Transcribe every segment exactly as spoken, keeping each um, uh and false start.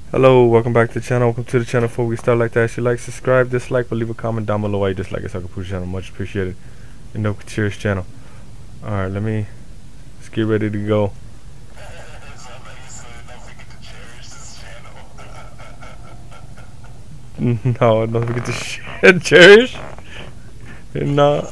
Hello, welcome back to the channel. Welcome to the channel. Before we start, like to ask you like, subscribe, dislike, but leave a comment down below why you dislike it so I can push the channel. Much appreciated. And no cheers channel. Alright, let me let's get ready to go. No, don't forget to share, cherish. No.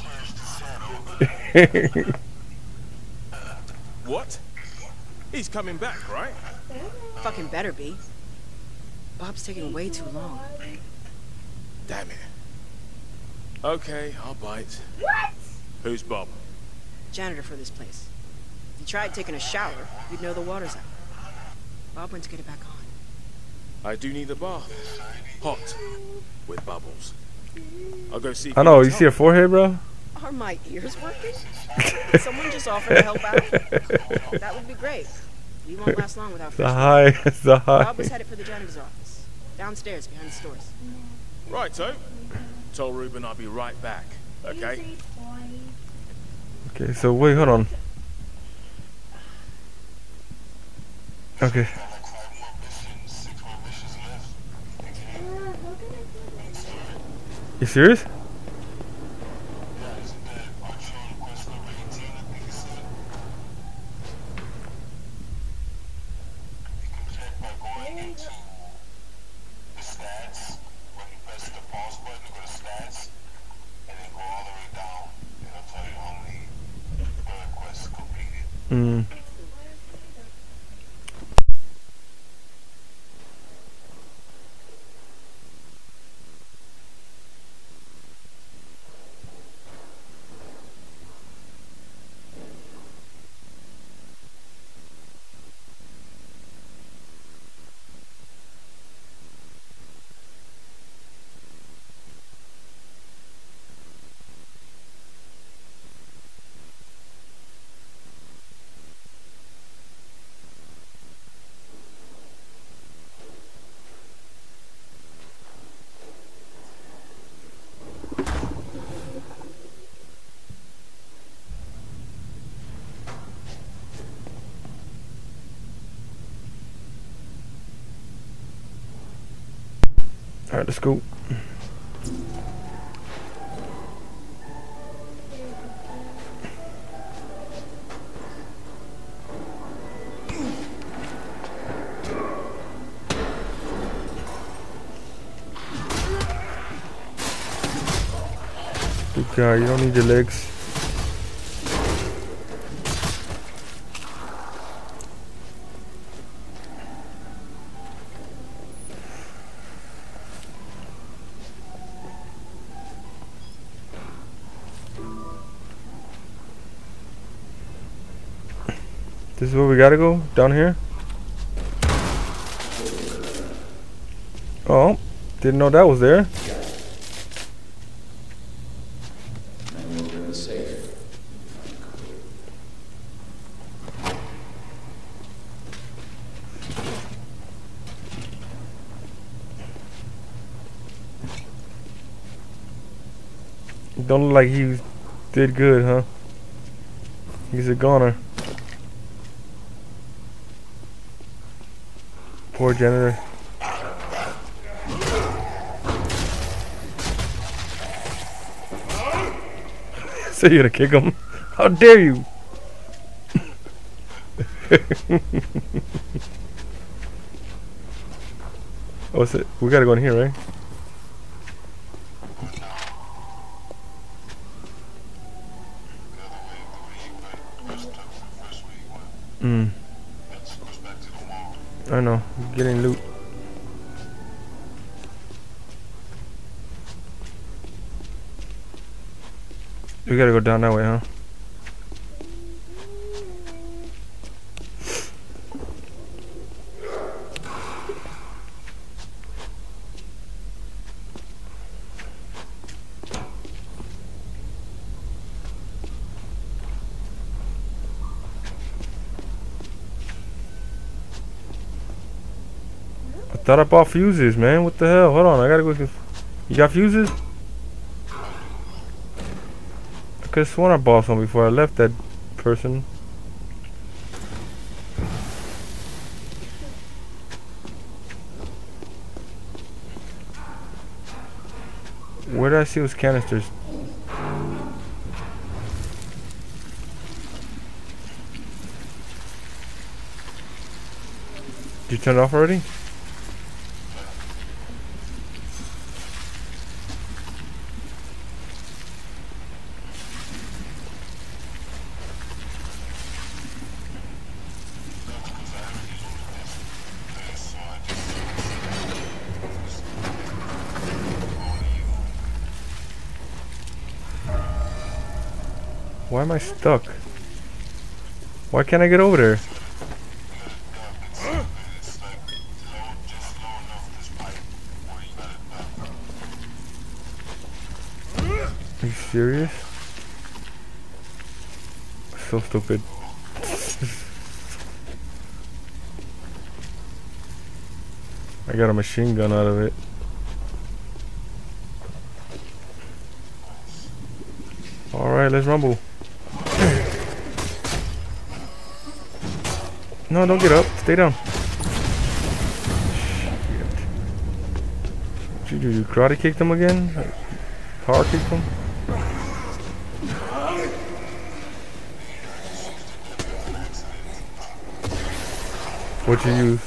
What? He's coming back, right? Fucking better be. Bob's taking way too long. Damn it. Okay, I'll bite. What? Who's Bob? Janitor for this place. If you tried taking a shower, you'd know the water's out. Bob went to get it back on. I do need a bath. Hot. With bubbles. I'll go see. I know, you see her forehead, bro? Are my ears working? Did someone just offer to help out? That would be great. We won't last long without The fresh high, water. the high. Bob was headed for the janitor's office. Downstairs, behind the stores. Right, so. Told Ruben I'll be right back. Okay? Easy, boy. Okay, so wait, hold on. Okay. You serious? Mm. Alright, let's go. Good guy, you don't need your legs. This is where we gotta go? Down here? Oh, didn't know that was there. Don't look like he did good, huh? He's a goner. Poor janitor. So you're gonna kick him? How dare you? Oh, what's it? We gotta go in here, right? Hmm. I know, getting loot. We gotta go down that way, huh? I thought I bought fuses, man. What the hell? Hold on, I gotta go. You got fuses? I could have sworn I bought some before I left that person. Where did I see those canisters? Did you turn it off already? Why am I stuck? Why can't I get over there? Are you serious? So stupid. I got a machine gun out of it. Alright, let's rumble. No, don't get up. Stay down. Shit. What you do? You karate kicked him again? Power kicked him? What'd you use?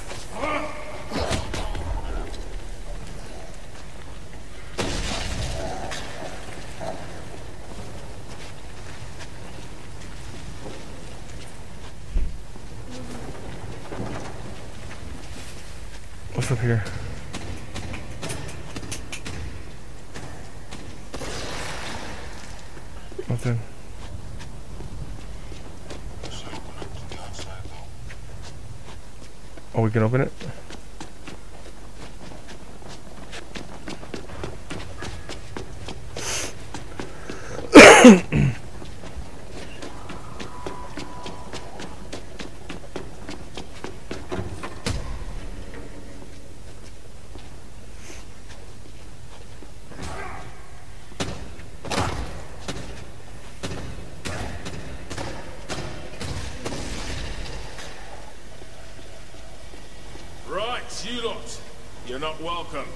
What's up here? Nothing. Oh, we can open it? You lot, you're not welcome.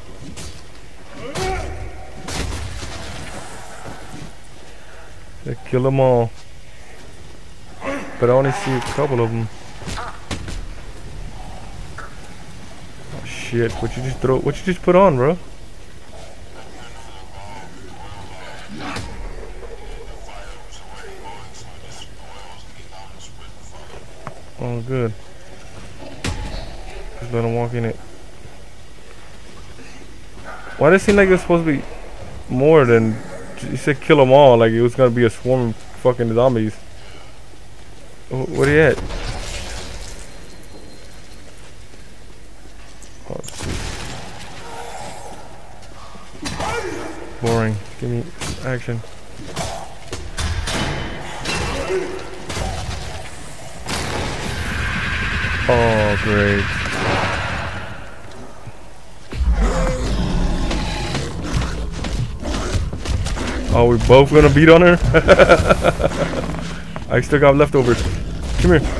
They kill them all, but I only see a couple of them. Oh shit! What you just throw? What you just put on, bro? Oh, good. Just let them walk in it. Why does it seem like there's supposed to be more than... You said kill them all, like it was gonna be a swarm of fucking zombies. Wh Where they at? Oh, let's see. Boring. Give me action. Oh, great. Oh, we both gonna beat on her? I still got leftovers. Come here.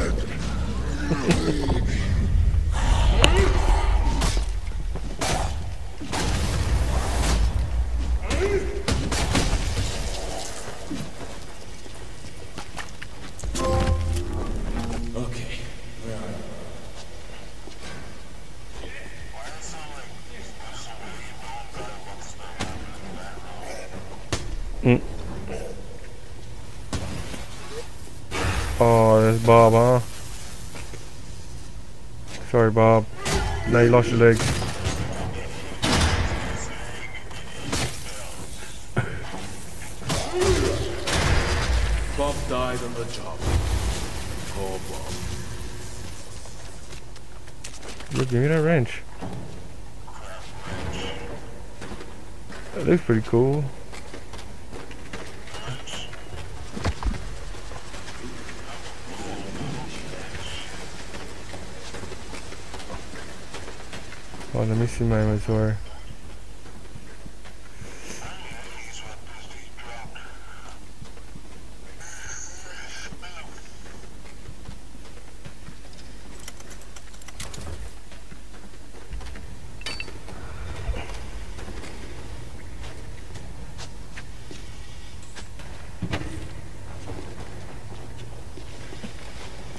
Okay, where are you? Mm. Oh, that's Bob, huh? Sorry, Bob. Now you lost your legs. Bob died on the job. Poor Bob. Look, give me that wrench. That looks pretty cool. Oh, let me see my inventory.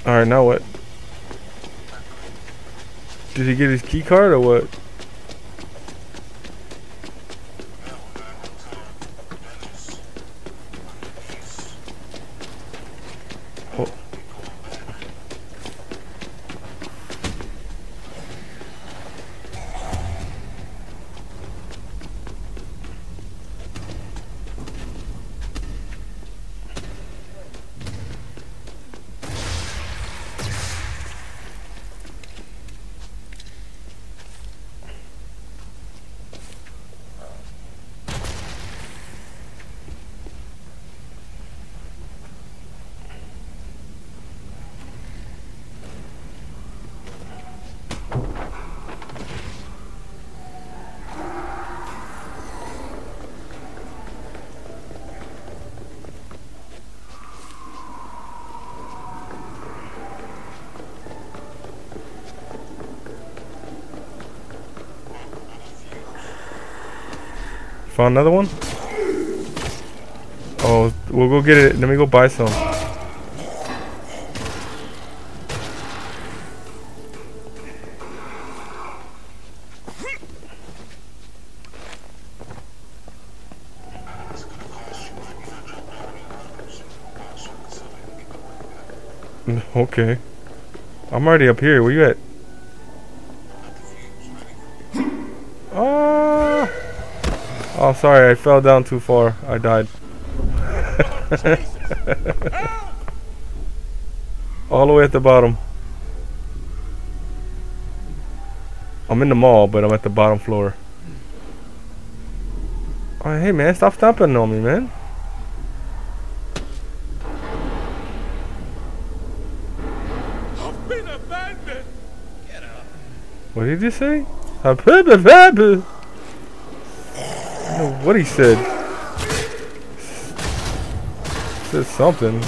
Alright, now what? Did he get his key card or what? Oh. Found another one? Oh, we'll go get it. Let me go buy some. Okay. I'm already up here. Where you at? Ah! Oh, sorry. I fell down too far. I died. All the way at the bottom. I'm in the mall, but I'm at the bottom floor. Oh, hey man, stop stomping on me, man. I've been abandoned. Get up. What did he say? I don't know what he said. Said something.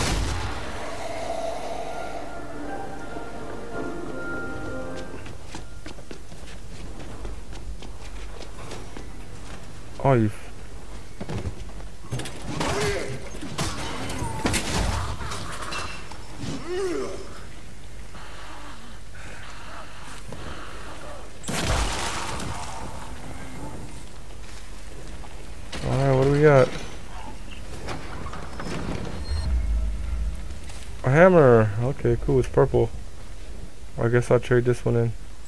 Oh, you. Alright, what do we got? A hammer. Okay, cool. It's purple. I guess I'll trade this one in.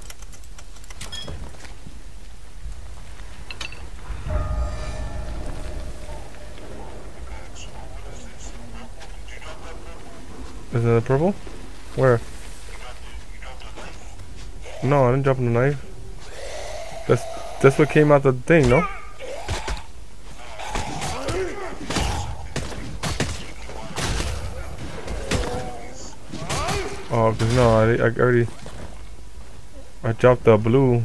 Is it a purple? Where? No, I didn't drop the knife. That's that's what came out the thing, no? Oh, cause no, I, I already I dropped the blue.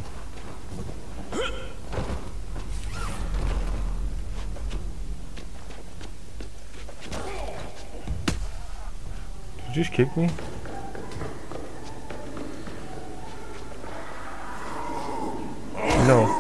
Did you just kick me? No.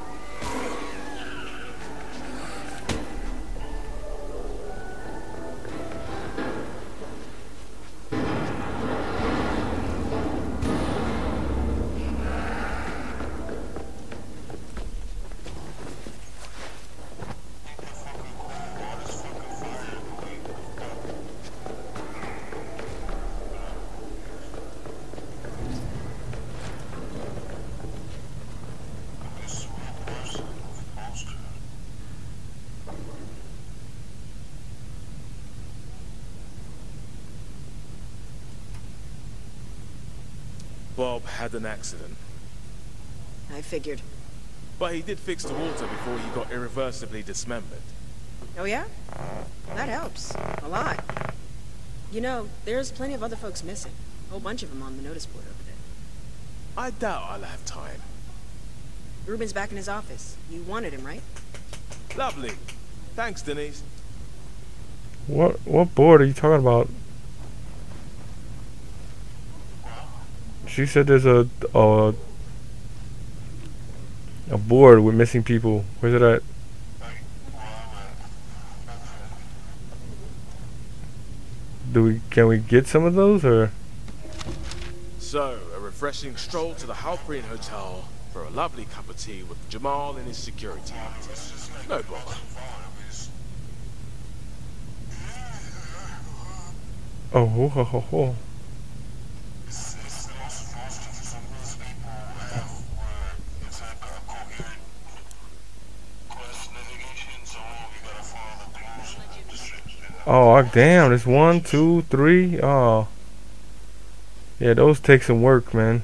Bob had an accident, I figured. but he did fix the water before he got irreversibly dismembered. Oh yeah? That helps. A lot. You know, there's plenty of other folks missing. A whole bunch of them on the notice board over there. I doubt I'll have time. Ruben's back in his office. You wanted him, right? Lovely. Thanks, Denise. What what board are you talking about? She said there's a a a board with missing people. Where's it at? Do we can we get some of those or? So, a refreshing stroll to the Halprian Hotel for a lovely cup of tea with Jamal and his security. No bother. Oh, ho, ho, ho, ho. Oh, damn, there's one, two, three. Oh. Yeah, those take some work, man.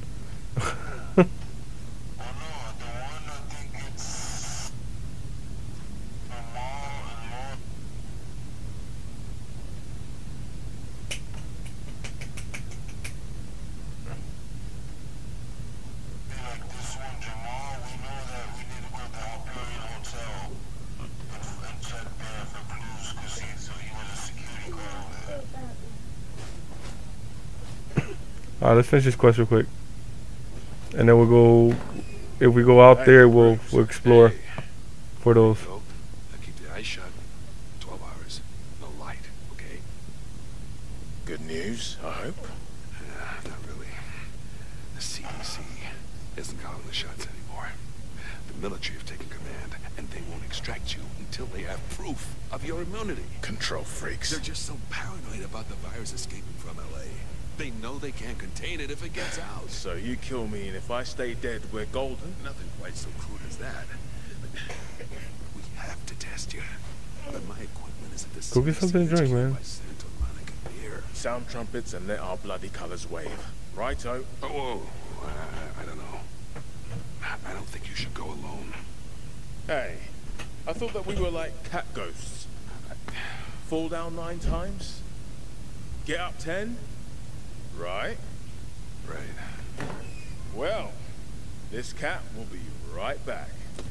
Alright, let's finish this quest real quick. And then we'll go, if we go out there, we'll, we'll explore for those. Now keep the eyes shut. twelve hours. No light, okay? Good news, I hope. Uh, not really. The C D C isn't calling the shots anymore. The military have taken command, and they won't extract you until they have proof of your immunity. Control freaks. They're just so paranoid about the virus escaping from L A. They know they can't contain it if it gets out. So you kill me, and if I stay dead, we're golden? Nothing quite so crude as that. But we have to test you. But my equipment is at the Go get something to drink, man. Sound trumpets and let our bloody colors wave. Righto. Oh, whoa. I, I don't know. I don't think you should go alone. Hey, I thought that we were like cat ghosts. Fall down nine times? Get up ten? Right? Right. Well, this cat will be right back.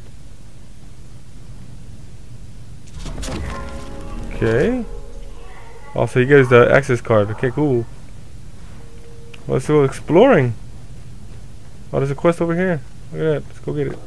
Okay. Also, he gives the access card. Okay, cool. Let's go exploring. Oh, there's a quest over here. Look at that. Let's go get it.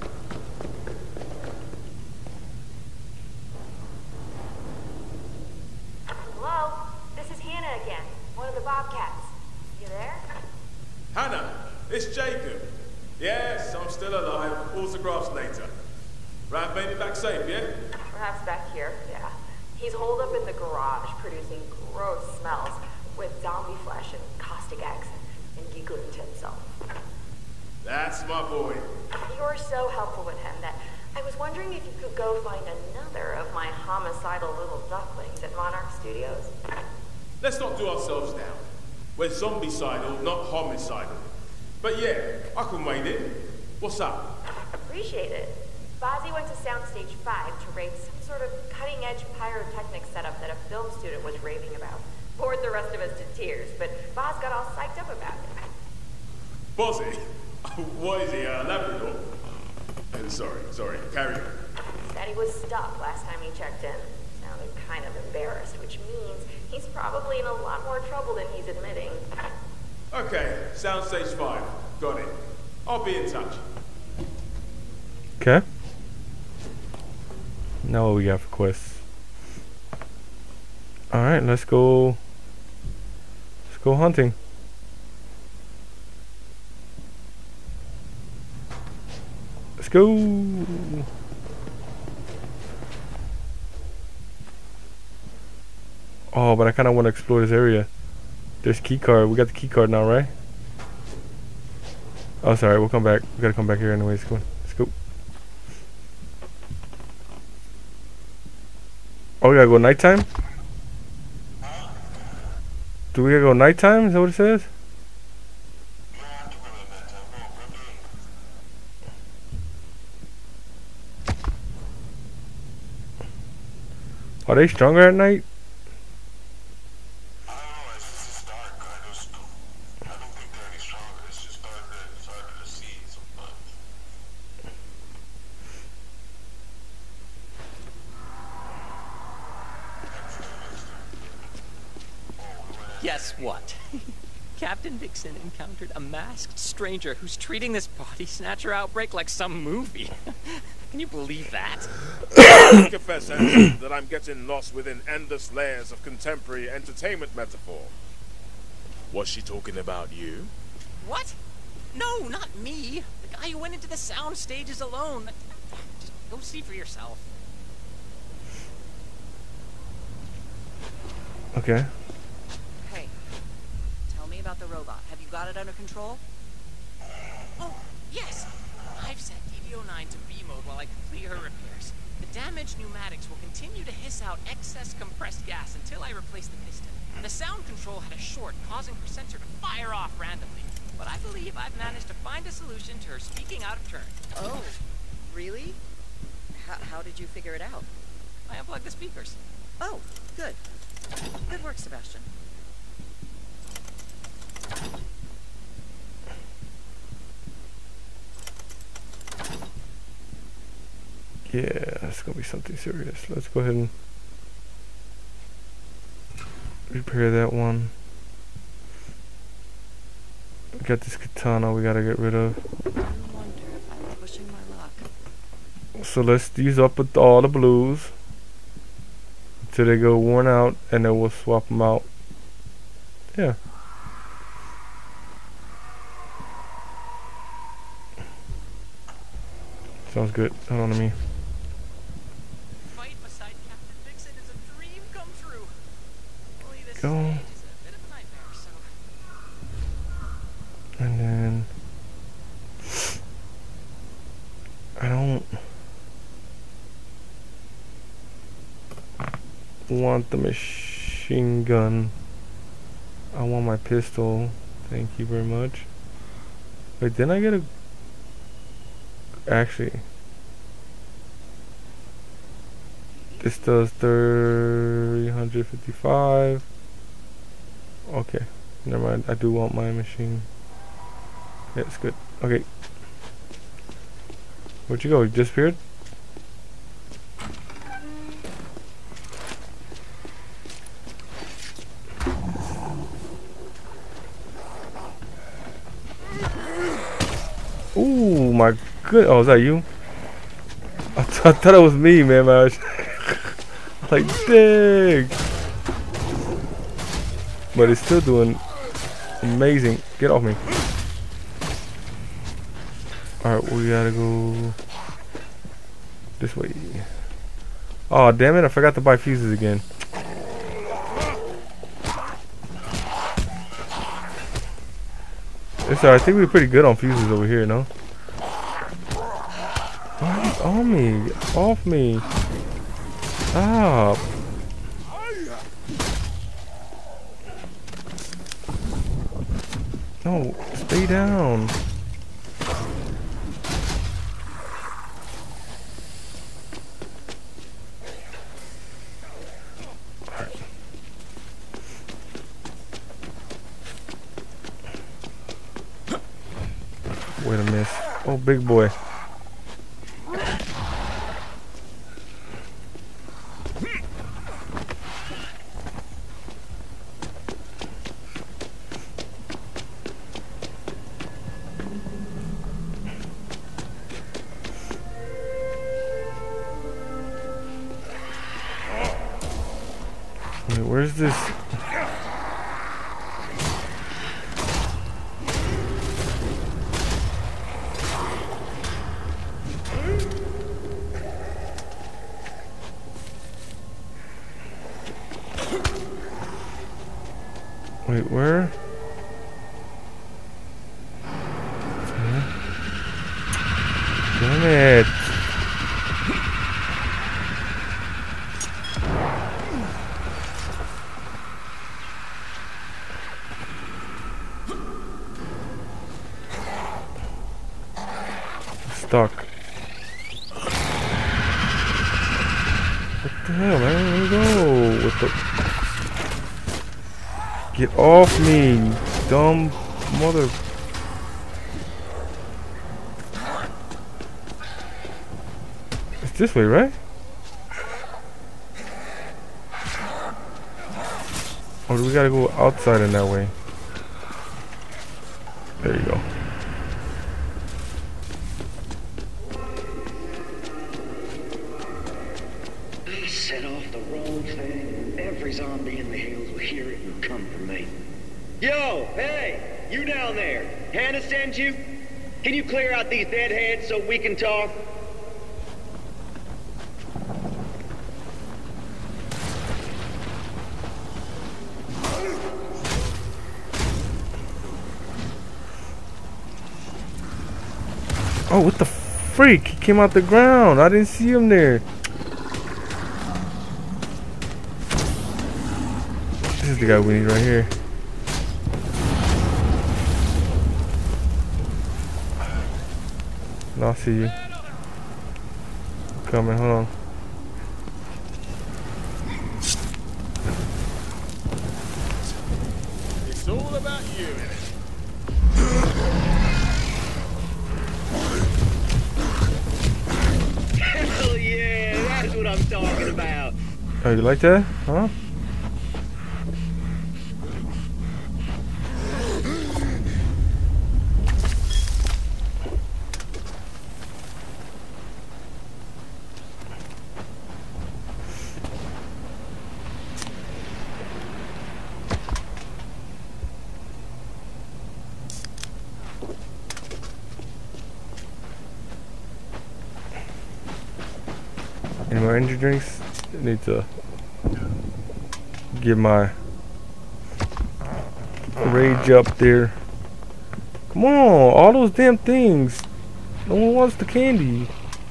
Hello? This is Hannah again. One of the Bobcats. You there? Hannah, it's Jacob. Yes, I'm still alive. Autographs later. Right, made it back safe, yeah? Perhaps back here, yeah. He's holed up in the garage, producing gross smells with zombie flesh and caustic accent and giggling to himself. That's my boy. You're so helpful with him that I was wondering if you could go find another of my homicidal little ducklings at Monarch Studios. Let's not do ourselves down. We're zombicidal, not homicidal. But yeah, I can wade in. What's up? Appreciate it. Bozzy went to Soundstage five to raid some sort of cutting-edge pyrotechnic setup that a film student was raving about. Bored the rest of us to tears, but Boz got all psyched up about it. Bozzy? What is he, uh, Labrador? Uh, sorry, sorry, carry on. Said he was stuck last time he checked in. Sounded kind of embarrassed, which means he's probably in a lot more trouble than he's admitting. Okay, Soundstage five. Got it. I'll be in touch. Okay. Now what we got for quests? Alright, let's go. Let's go hunting. Let's go. Oh, but I kind of want to explore this area. There's key card. We got the key card now, right? Oh, sorry. We'll come back. We gotta come back here anyways. Come on. Let's go. Oh, we gotta go nighttime? Do we gotta go nighttime? Is that what it says? Are they stronger at night? I don't know, it's just it's dark. I just don't, I don't think they're any stronger. It's just darker, it's harder to see sometimes. Guess what? Captain Vixen encountered a masked stranger who's treating this body snatcher outbreak like some movie. Can you believe that? I confess, Anderson, that I'm getting lost within endless layers of contemporary entertainment metaphor. Was she talking about you? What? No, not me. The guy who went into the sound stages alone. Just go see for yourself. Okay. Hey, tell me about the robot. Have you got it under control? Oh, yes. I've set D D O nine to B mode while I complete her repairs. The damaged pneumatics will continue to hiss out excess compressed gas until I replace the piston. The sound control had a short, causing her sensor to fire off randomly. But I believe I've managed to find a solution to her speaking out of turn. Oh, really? H how did you figure it out? I unplugged the speakers. Oh, good. Good work, Sebastian. Yeah, it's gonna be something serious. Let's go ahead and repair that one. We got this katana we gotta get rid of. I wonder if I'm pushing my luck. So let's use up with all the blues until they go worn out, and then we'll swap them out. Yeah. Sounds good. Hold on to me. Fight beside Captain Vixen is a dream come true. Only this Go. stage is a bit of a nightmare, so. And then I don't want the machine gun. I want my pistol. Thank you very much. Wait, then I get a actually this does three hundred fifty-five. Okay, never mind. I do want my machine. Yeah, it's good. Okay, where'd you go? You disappeared? Ooh, my good. Oh, is that you? I, th I thought it was me, man. I was like, dang. But it's still doing amazing. Get off me. Alright, we gotta go this way. Oh, damn it. I forgot to buy fuses again. It's alright. I think we're pretty good on fuses over here, no? Oh, on me. Off me. Stop. No, stay down. Alright. Wait a miss. Oh, big boy. Wait, where's this? Wait, where? Damn it. Stuck. What the hell, man? Where you go? What the? Get off me, you dumb mother. It's this way, right? Or do we gotta go outside in that way? There you go. I set off the wrong thing. Every zombie in the hills will hear it and come for me. Yo, hey, you down there. Hannah sent you? Can you clear out these deadheads so we can talk? Oh, what the freak? He came out the ground. I didn't see him there. This is the guy we need right here. No, I see you. Coming, hold on. It's all about you. Hell yeah, that's what I'm talking about. Oh, you like that? Huh? Any more energy drinks? I need to get my rage up there. Come on, all those damn things. No one wants the candy.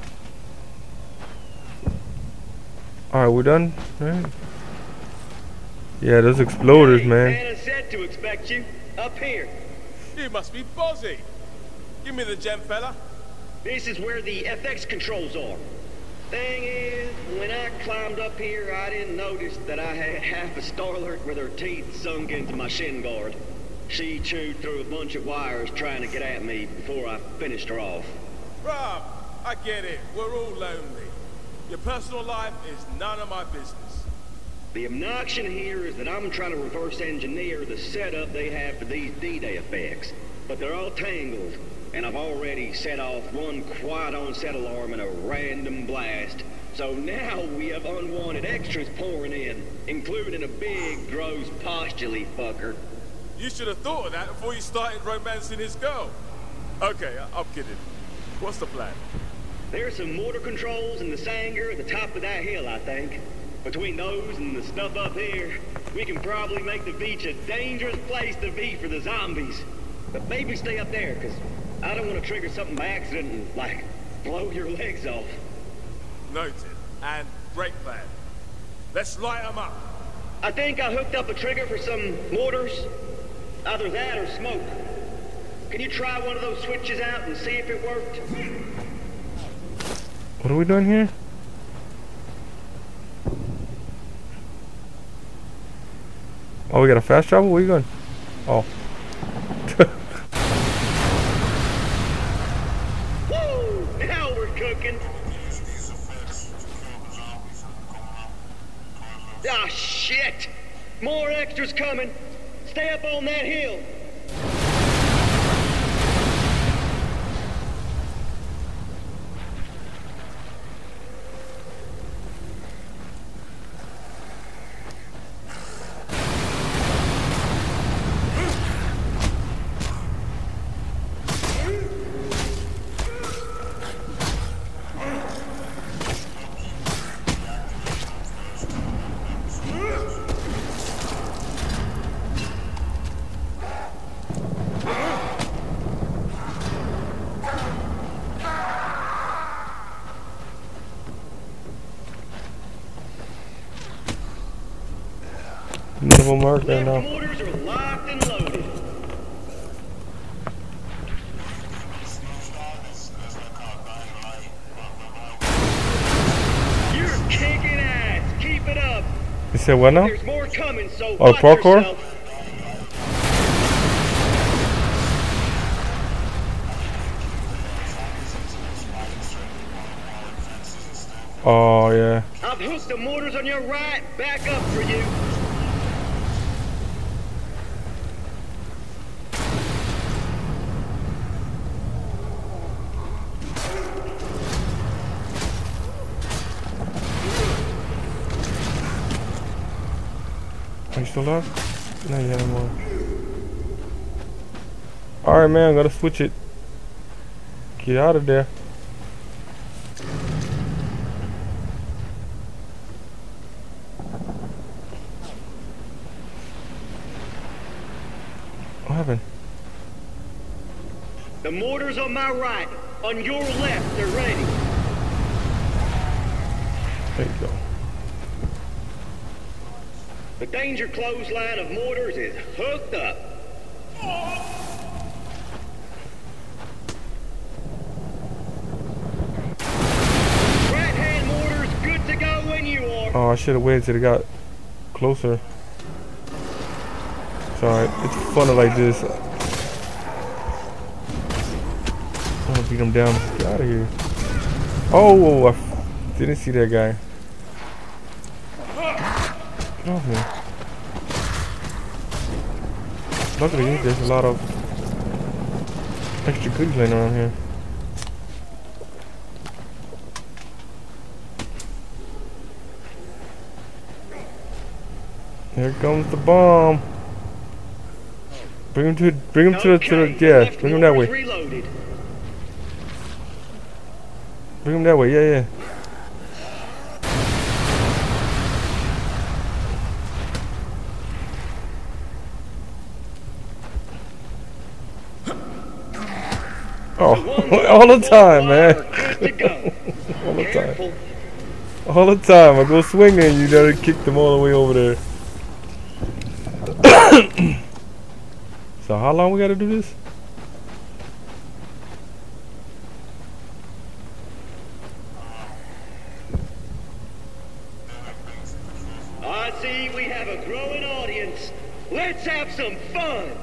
Alright, we're done? Alright. Yeah, those exploders, Hey, man. Hannah said to expect you. Up here. You must be Bozzy. Give me the gem, fella. This is where the F X controls are. Thing is, when I climbed up here, I didn't notice that I had half a Starlurk with her teeth sunk into my shin guard. She chewed through a bunch of wires trying to get at me before I finished her off. Rob, I get it. We're all lonely. Your personal life is none of my business. The obnoxion here is that I'm trying to reverse engineer the setup they have for these D-Day effects. But they're all tangled, and I've already set off one quiet onset alarm and a random blast. So now we have unwanted extras pouring in, including a big, gross, postulate fucker. You should have thought of that before you started romancing his girl. Okay, I I'm kidding. What's the plan? There's some mortar controls in the Sanger at the top of that hill, I think. Between those and the stuff up here, we can probably make the beach a dangerous place to be for the zombies. But maybe stay up there, because I don't want to trigger something by accident and, like, blow your legs off. Noted. And great plan. Let's light them up. I think I hooked up a trigger for some mortars. Either that or smoke. Can you try one of those switches out and see if it worked? What are we doing here? Oh, we got a fast travel? Where are you going? Oh. Woo! Now we're cooking. Ah, shit! More extras coming. Stay up on that hill. Level mark there now. Mortars are locked and loaded. You're kicking ass. Keep it up. You said what now? There's more coming, so Oh, watch parkour? yourself. Oh, yeah. I've hooked the mortars on your right. Back up for you. Are you still alive? No, you haven't more. Alright, man, I'm gonna switch it. Get out of there. What happened? The mortars on my right. On your left, they're ready. There you go. The danger clothesline of mortars is hooked up. Right-hand mortars good to go when you are. Oh, I should have waited till it got closer. It's alright. It's funner like this. I'm gonna beat him down. Get out of here. Oh, I f didn't see that guy. Get off me. Luckily, there's a lot of extra goodies laying around here. Here comes the bomb. Bring him to, bring him to the, to the, yeah, bring him that way. Reloaded. Bring him that way, yeah, yeah. Oh, all the time, man. All the time. All the time. I go swinging and you gotta kick them all the way over there. So how long we gotta do this? I see we have a growing audience. Let's have some fun.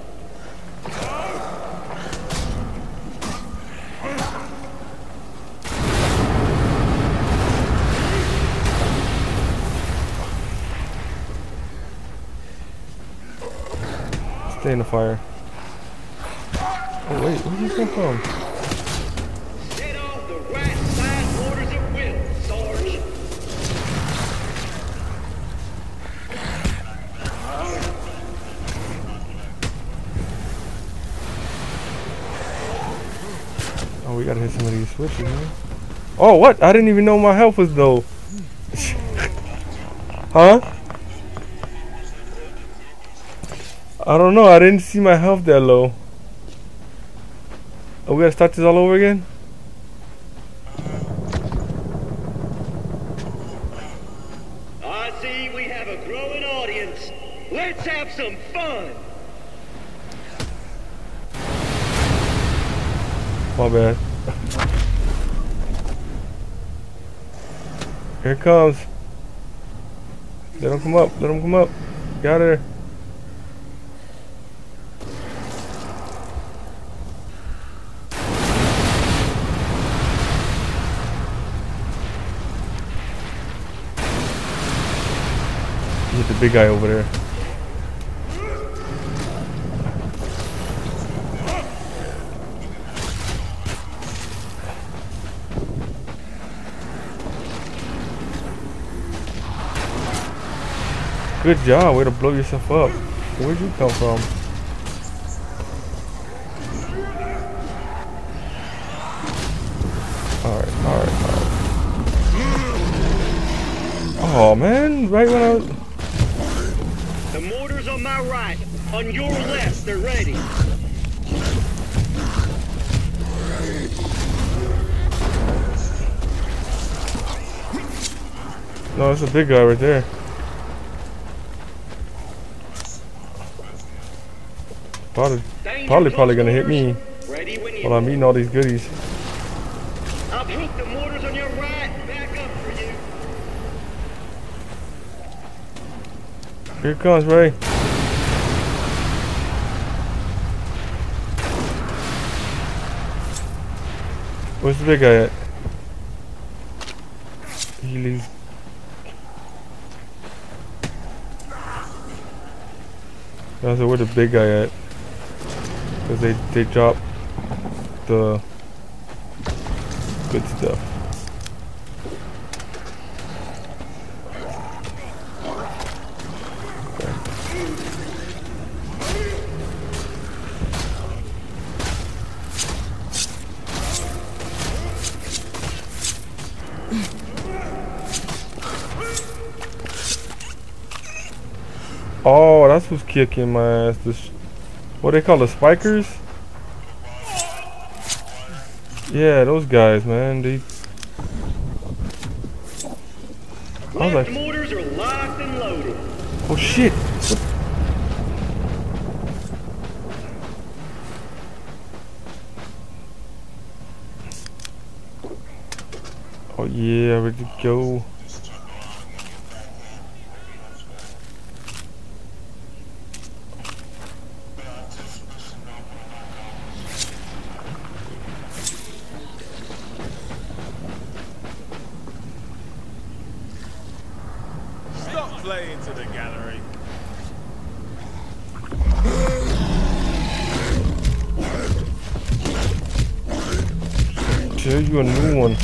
Stay in the fire. Oh wait, where did this come from? Get off the right side orders at will, Sarge. Oh, we gotta hit some of these switches, man. Oh, what? I didn't even know my health was low. Huh? I don't know. I didn't see my health that low. Oh, we gotta start this all over again? I see we have a growing audience. Let's have some fun. My bad. Here it comes. Let him come up. Let him come up. Get out of there. Hit the big guy over there. Good job, way to blow yourself up. Where'd you come from? Alright, alright, alright. Oh man, right when I was... The mortars on my right. On your left, they're ready. No, it's a big guy right there. Probably, probably, probably gonna hit me while I'm eating all these goodies. I've hooked the mortars on your right. Back up for you. Here it comes, Ray. Where's the big guy at? He leaves. No, so where's the big guy at? Because they, they drop the good stuff. Oh, that's who's kicking my ass. This, what they call the spikers? Yeah, those guys, man. They. I was Left like, mortars are locked and loaded. oh shit. What? Oh yeah, ready to go. Stop playing to the gallery. Tell you a new one.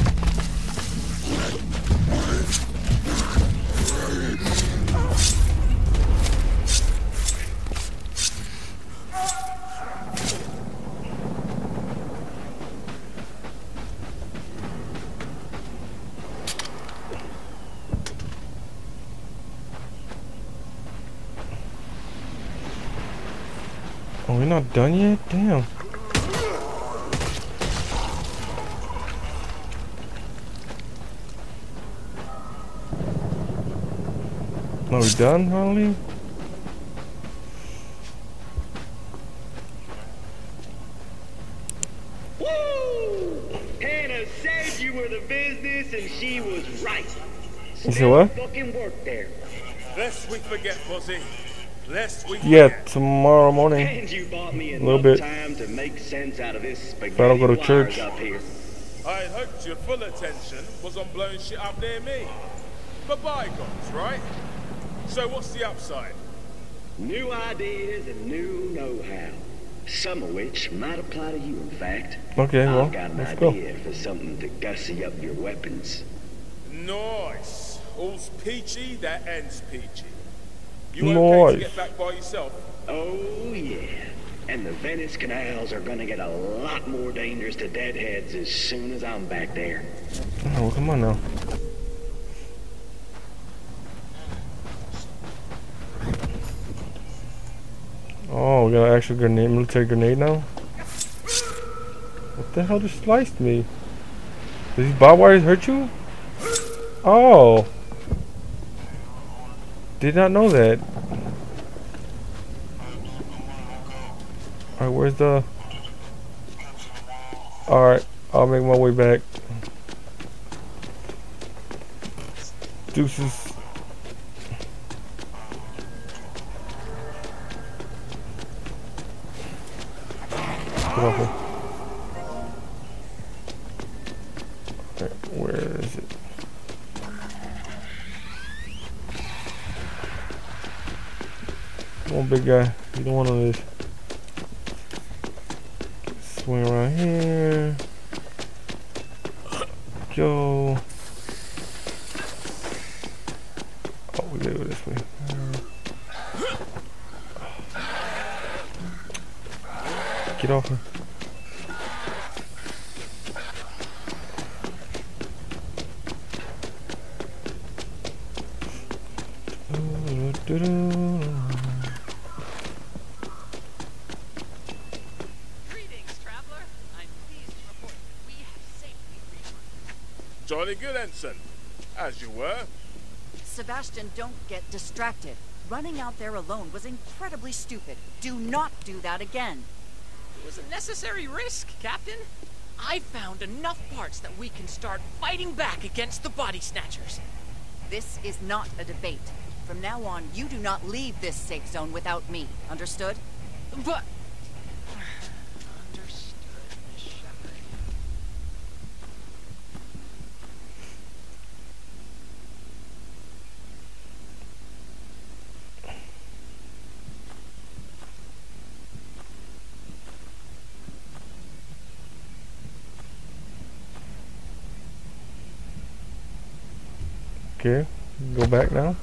Oh, we're not done yet? Damn. Are we done, finally? Woo! Hannah said you were the business, and she was right. You said what? Fucking work there. Lest we forget, Fuzzy. Lest we Yeah, forget. tomorrow morning. And you bought me enough Little bit. time to make sense out of this spaghetti If I don't go to wires church. up here. I had hoped your full attention was on blowing shit up near me. But bygones, right? So what's the upside? New ideas and new know-how. Some of which might apply to you, in fact. Okay, well, I've got an let's go. idea for something to gussy up your weapons. Nice. All's peachy, that ends peachy. You okay Nice. to get back by yourself? Oh, yeah. And the Venice canals are gonna get a lot more dangerous to deadheads as soon as I'm back there. Oh, well, come on now. Oh, we got an actual grenade, military grenade now? What the hell just sliced me? Did these barbed wires hurt you? Oh. Did not know that. Alright, where's the... Alright, I'll make my way back. Deuces. Get off here. Okay, where is it? Come on, big guy. You don't want none of this. Swing around here. Go. Oh, we gotta go this way. Get off her. Greetings, traveler. I'm pleased to report that we have safely reached. Jolly good, Ensign. As you were. Sebastian, don't get distracted. Running out there alone was incredibly stupid. Do not do that again. It was a necessary risk, Captain. I found enough parts that we can start fighting back against the body snatchers. This is not a debate. From now on, you do not leave this safe zone without me. Understood? But... Understood, Miss Shepard. Okay, go back now.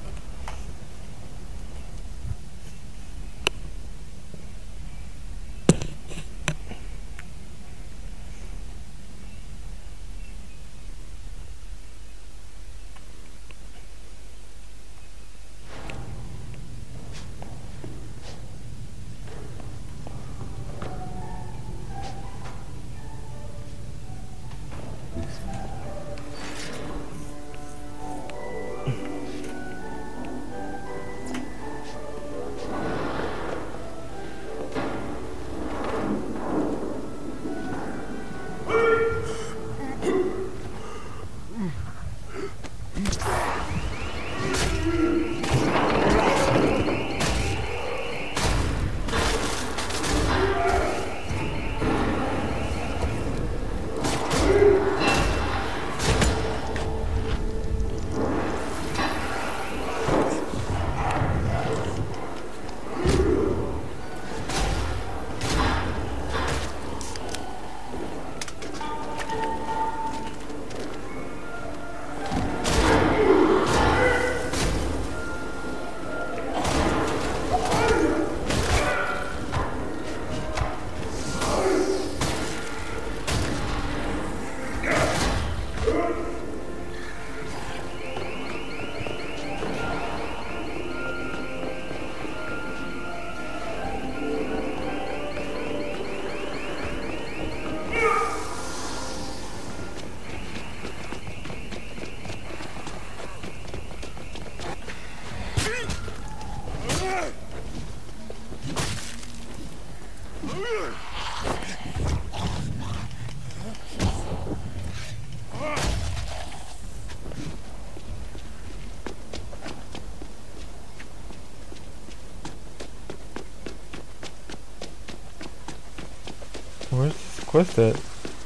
quest at?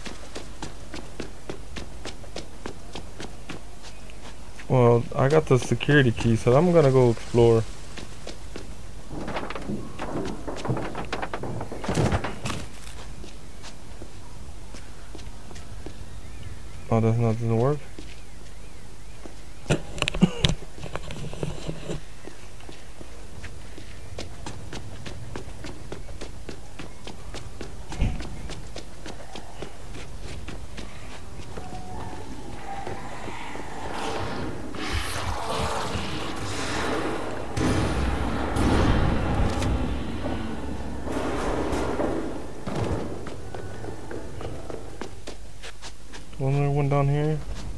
Well, I got the security key, so I'm gonna go explore. Oh, that's not doesn't work. One other one down here.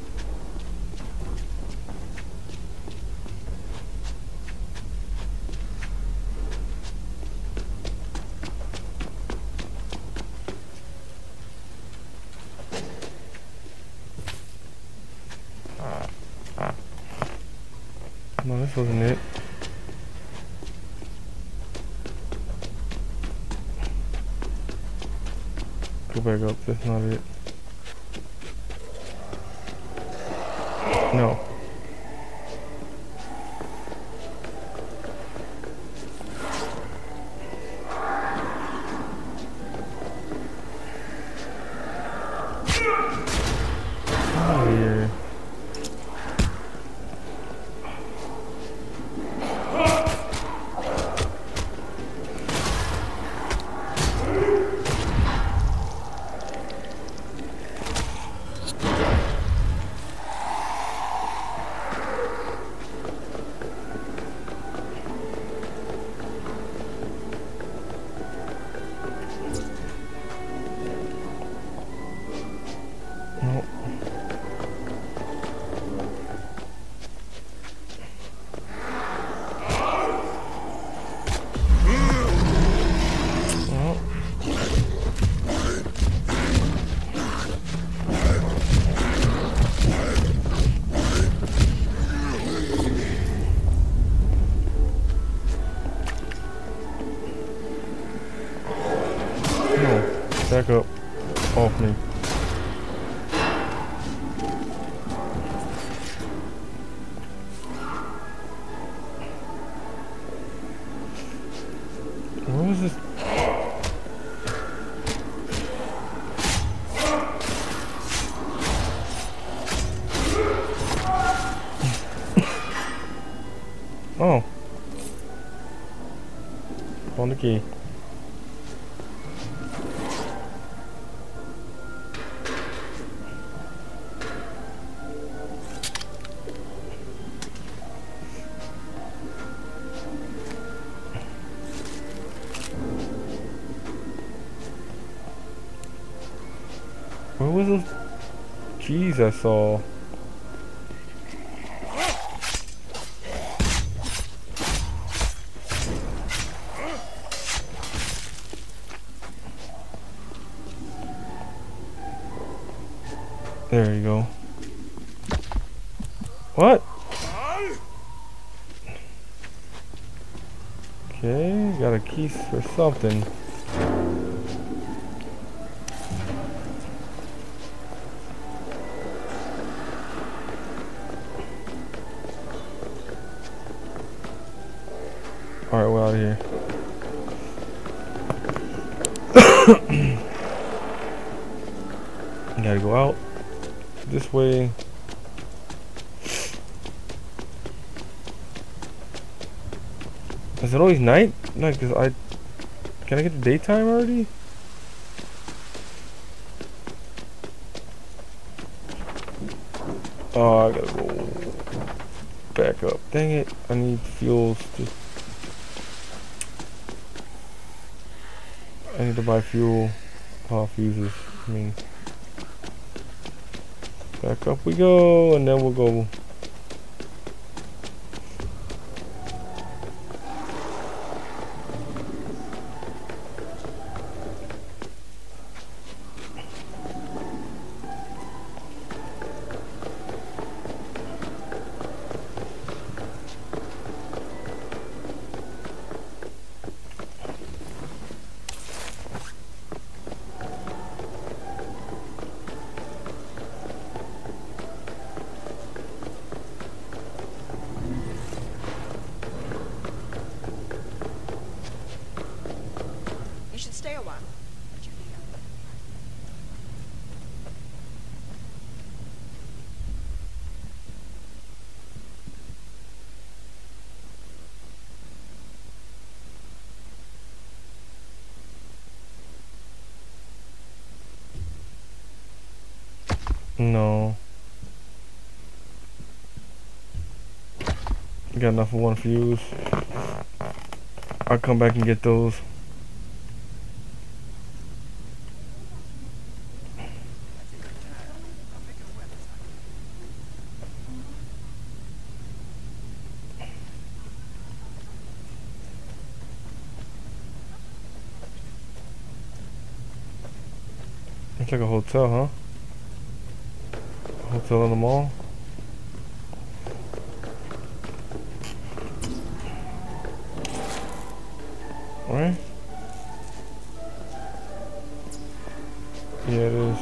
Ah, ah. No, this wasn't it. Go back up, that's not it. No. Out of here. Nope. Well. No, back up off me. Where was this? Oh. Found the key. Where was those keys I saw? There you go. What? Okay, got a key for something. Alright, we're out of here. Gotta go out this way. Is it always night? Like, cause I can I get the daytime already? Oh, I gotta go back up. Dang it! I need fuels. To I need to buy fuel. Power fuses. I mean, back up we go, and then we'll go. No. Got enough for one fuse. I'll come back and get those. It's like a hotel, huh? Hotel in the mall. Right? Yeah, it is.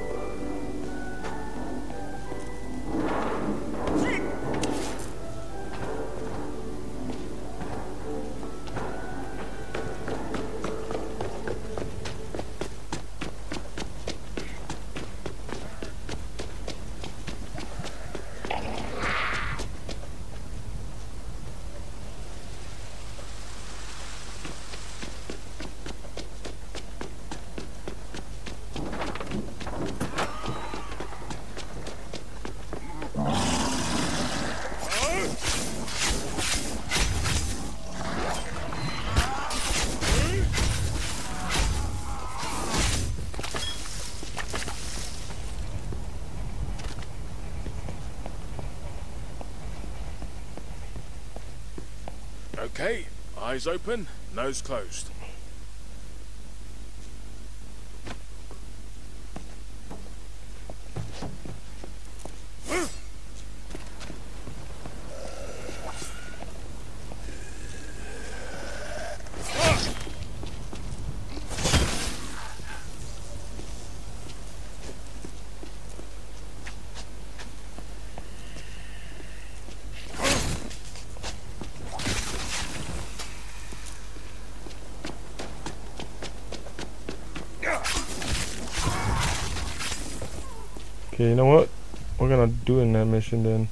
Okay, eyes open, nose closed. Okay, you know what? We're gonna do in that mission then.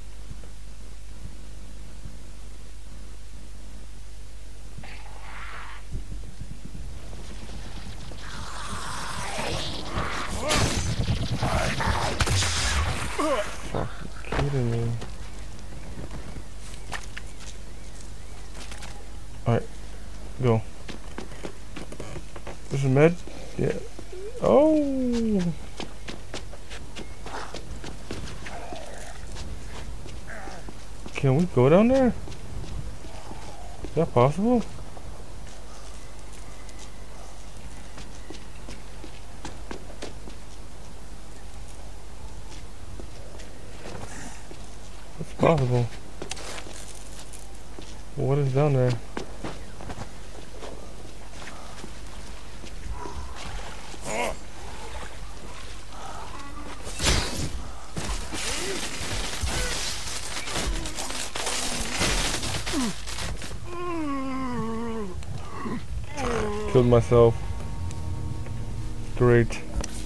Fuck, you kidding me? Alright, go. This is med? Yeah. Oh! Can we go down there? Is that possible? It's possible. What is down there? Killed myself. Great.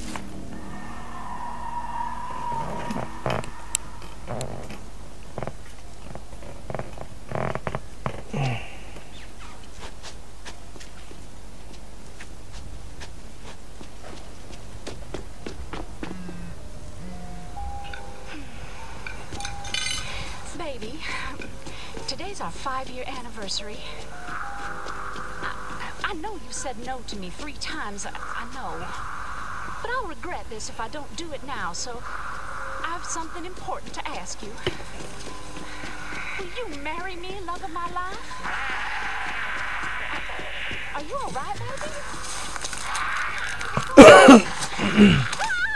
Baby, today's our five-year anniversary. I know you said no to me three times, I, I know. But I'll regret this if I don't do it now, so I have something important to ask you. Will you marry me, love of my life? Are you all right, baby?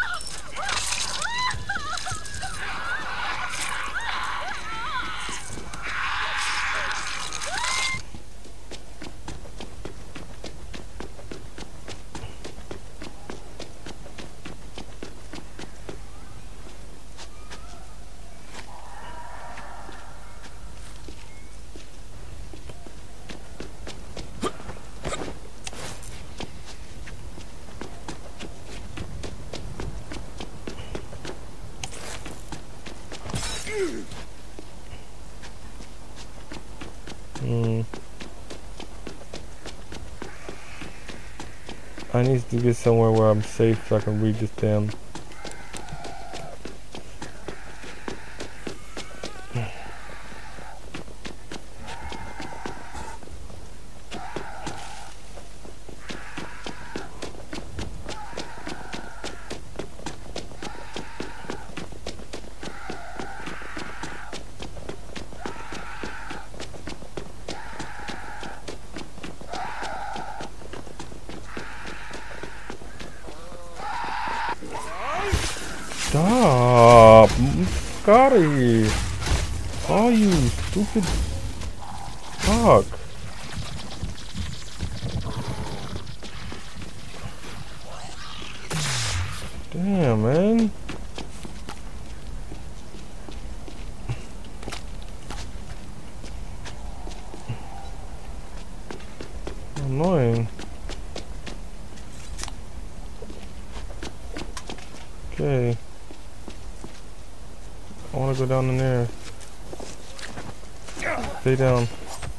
Hmm. I need to get somewhere where I'm safe so I can read this damn Stop! Fuck out of here! Oh, you stupid fuck! Damn, man! Annoying. Okay. I wanna go down in there. Stay down.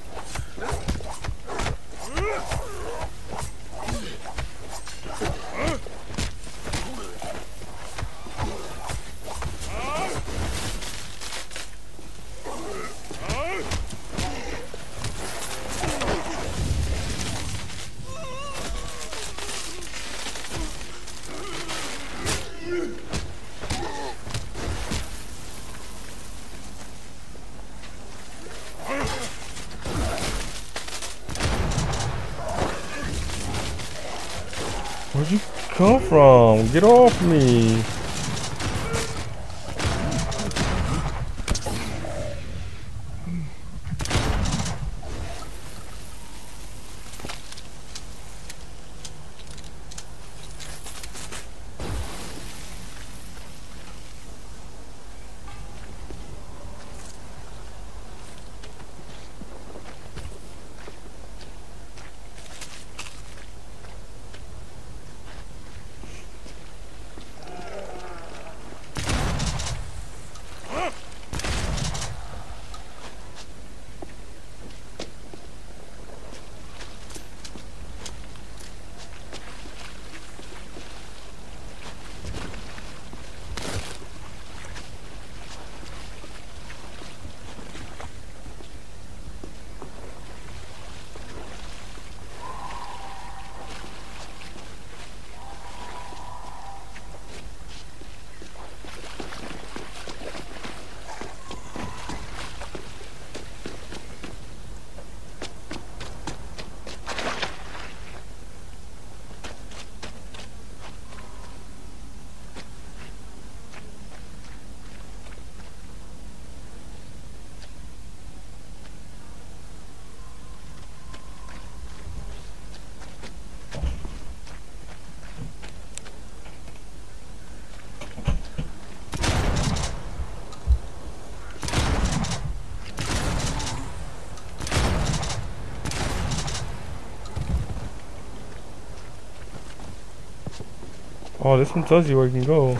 Where'd you come from? Get off me! Oh, this one tells you where you can go.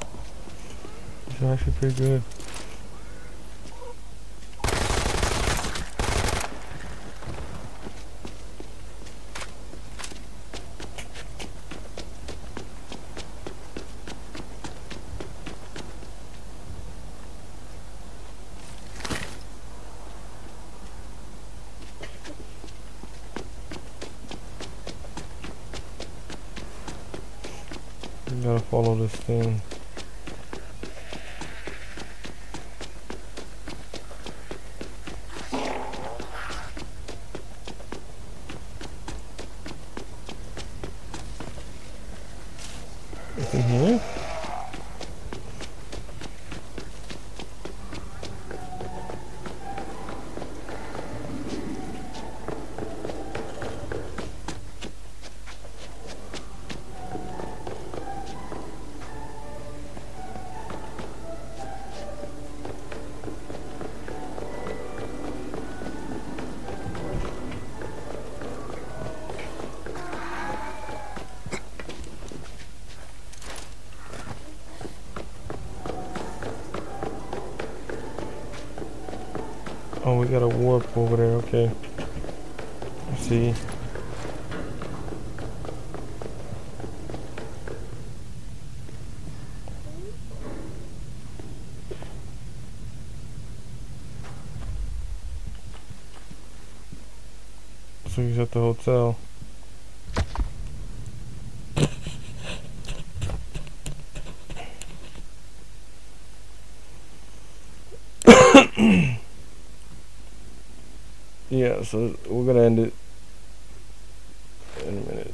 It's actually pretty good. Gotta follow this thing. Is it here? Oh, we got a warp over there, okay. Let's see. So he's at the hotel. Yeah, so we're gonna end it in a minute.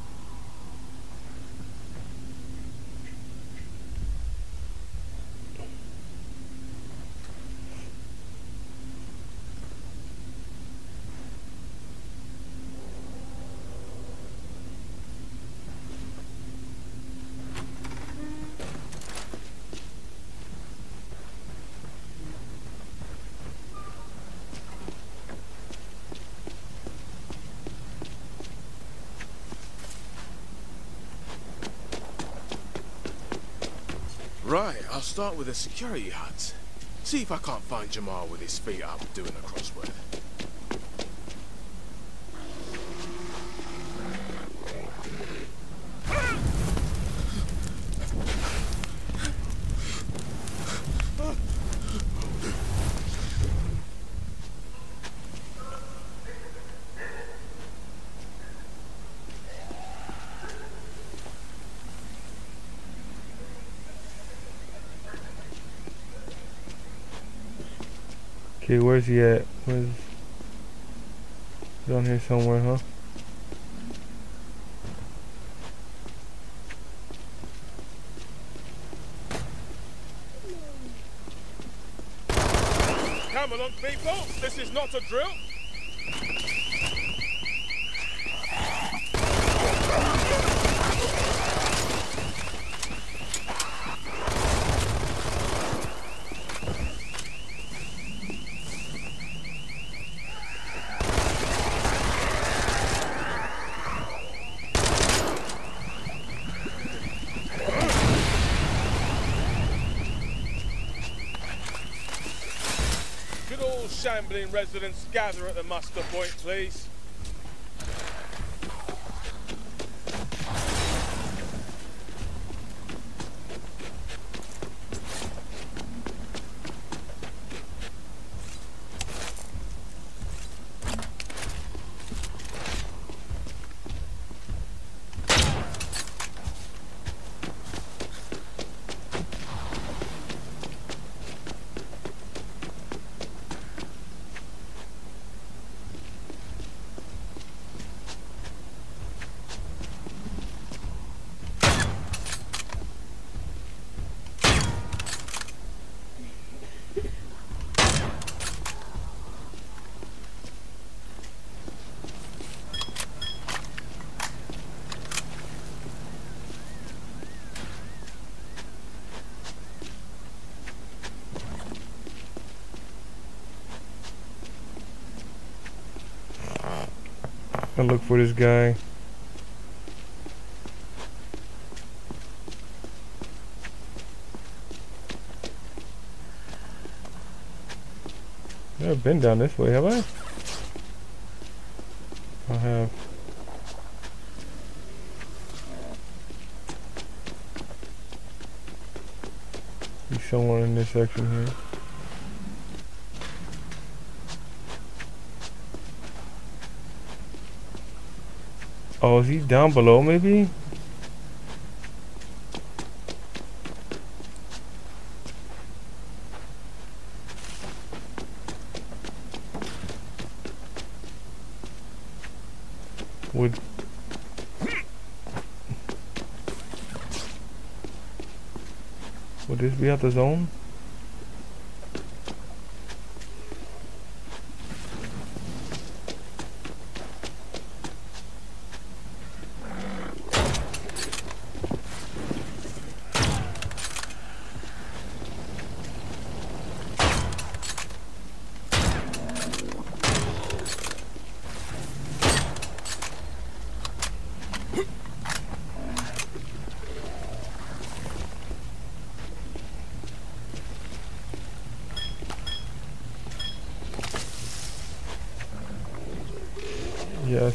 Right, I'll start with the security huts. See if I can't find Jamal with his feet up doing a crossword. Okay, where's he at? Where's down here somewhere, huh? Come along, people. This is not a drill. Shambling residents gather at the muster point, please. I look for this guy. I've never been down this way, have I? I have. He's somewhere in this section here. Oh, is he down below maybe? Would Would this be at the zone? Yes.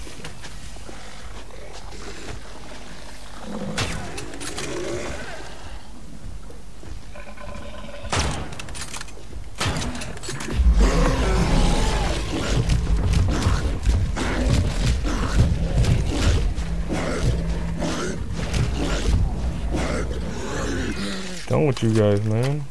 Done with you guys, man.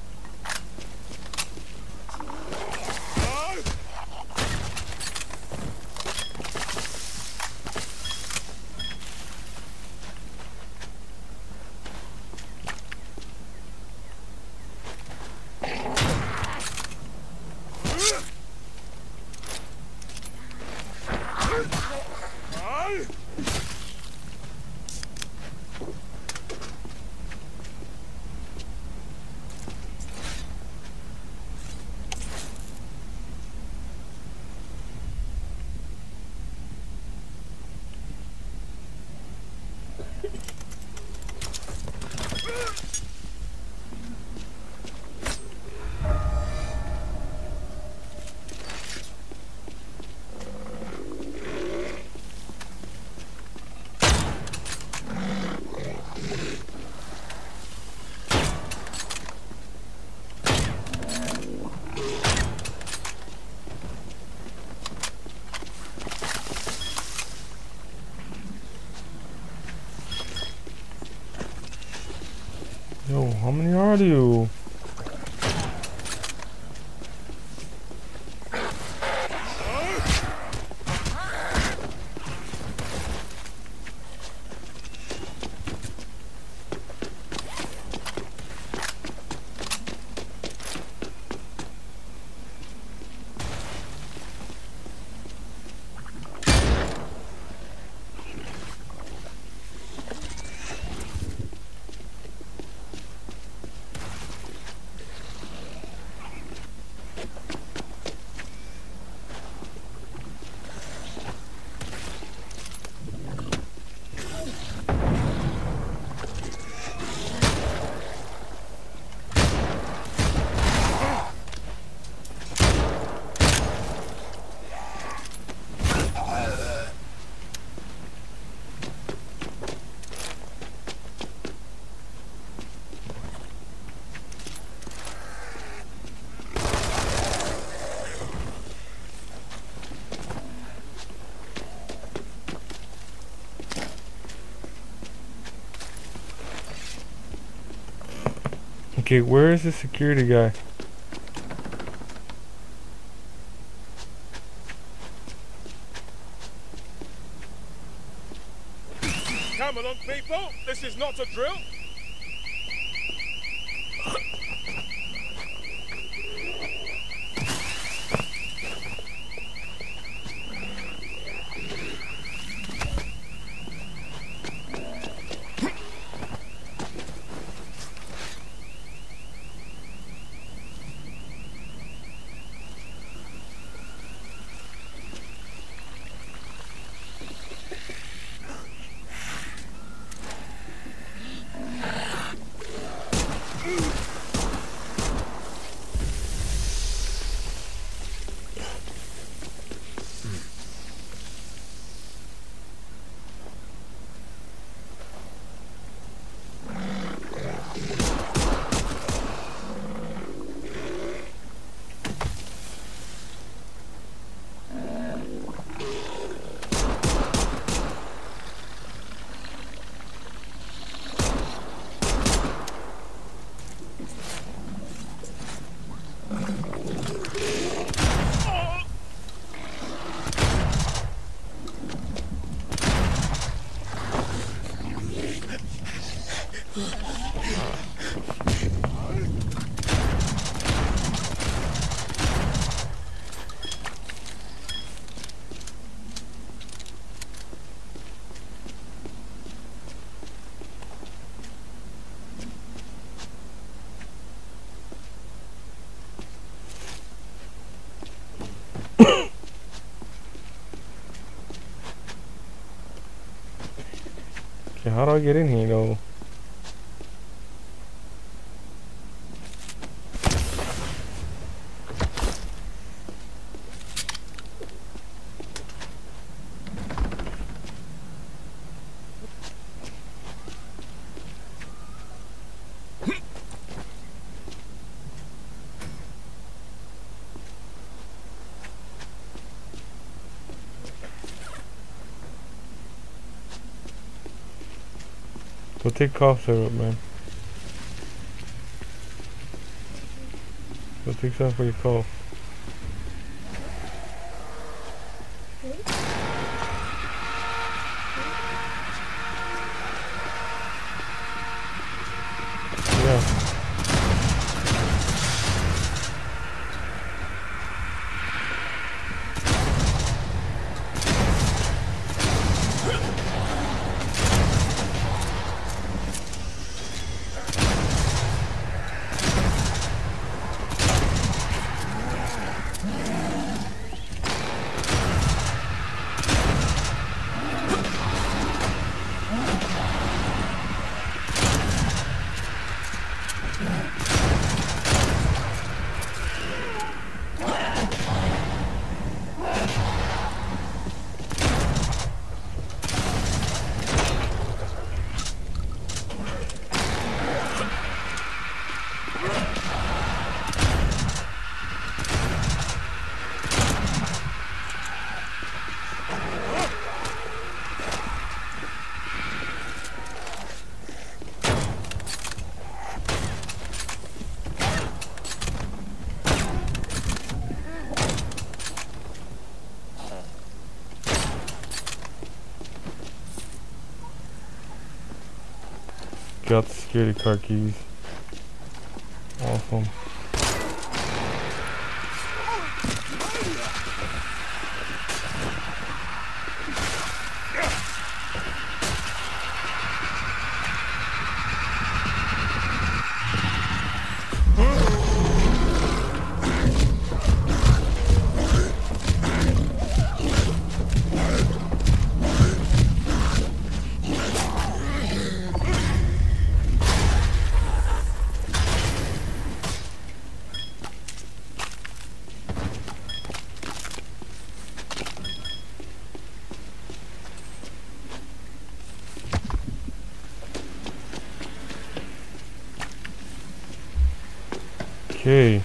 Yo, how many are you? Okay, where is the security guy? Come along, people. This is not a drill. how do I get in here though? Go take cough syrup, man. Go take some for your cough. Yeah. Got the security car keys. Awesome. Okay.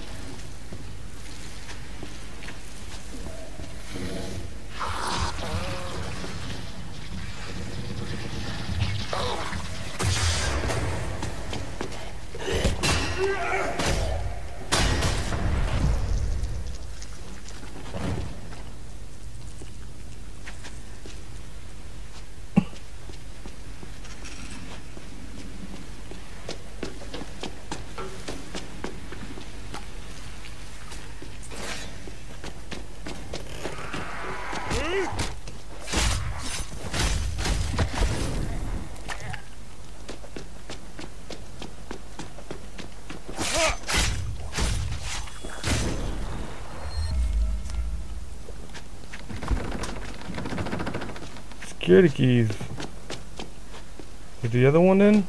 Security keys. Is the other one then?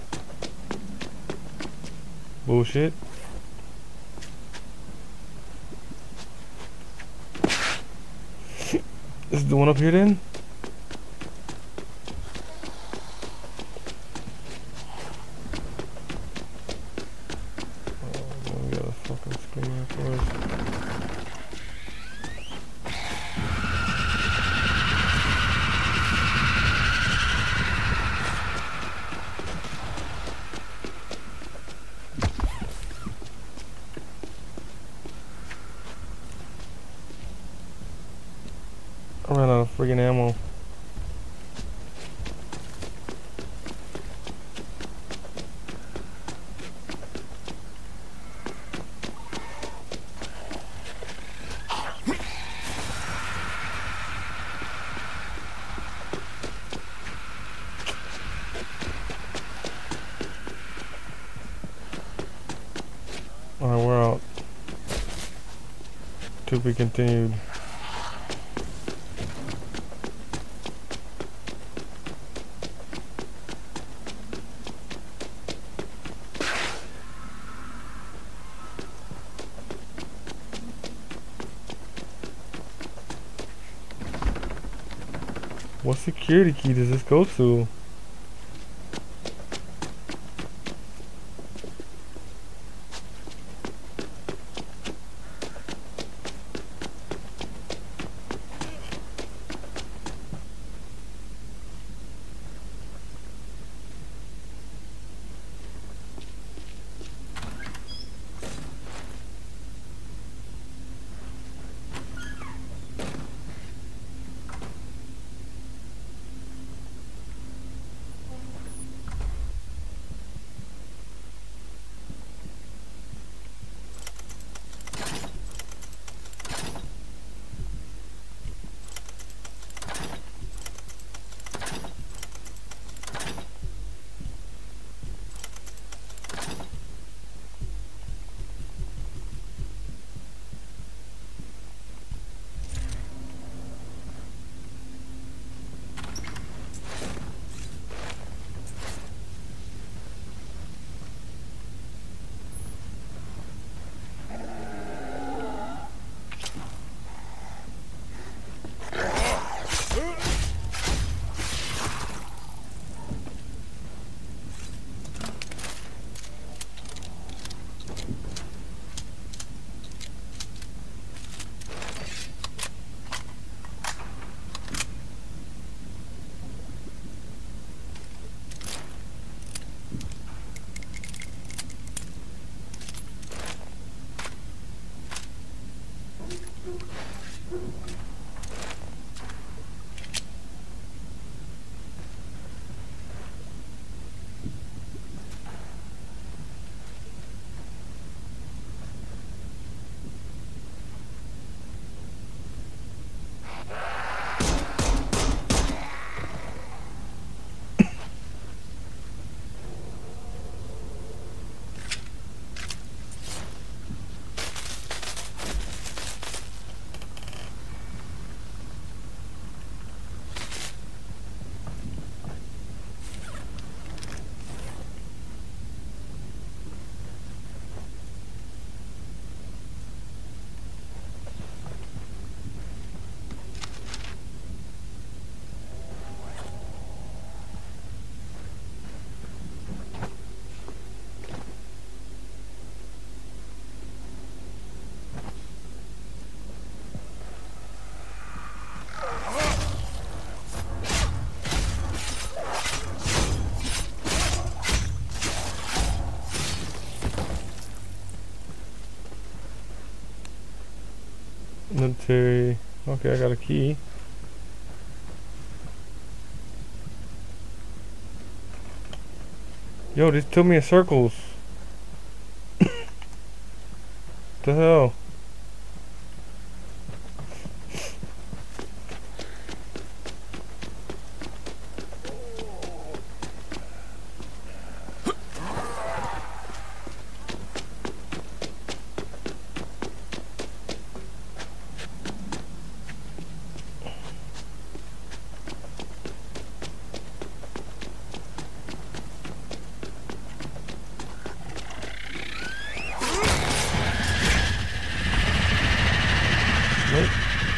Bullshit. Is the one up here then? Oh, we got a fucking screen here for us. I ran out of friggin' ammo. Alright, we're out. To be continued. What security key does this go to? Military. Okay, I got a key. Yo, this took me in circles. The hell? Nope.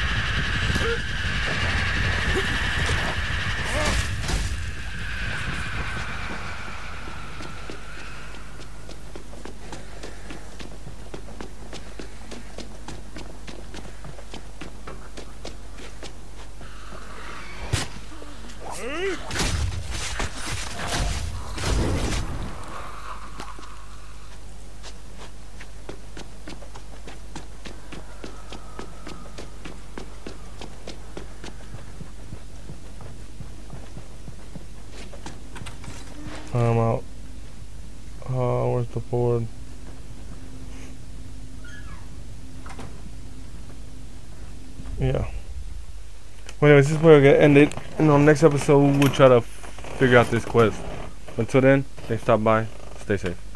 I'm out. Uh, where's the board? Yeah. Well, anyways, this is where we're gonna end it. And on the next episode, we'll try to figure out this quest. Until then, thanks for stopping by. Stay safe.